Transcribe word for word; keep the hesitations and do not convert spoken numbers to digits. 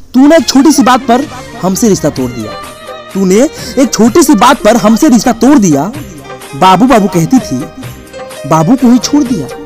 तूने एक छोटी सी बात पर हमसे रिश्ता तोड़ दिया। तूने एक छोटी सी बात पर हमसे रिश्ता तोड़ दिया। बाबू बाबू कहती थी, बाबू को ही छोड़ दिया।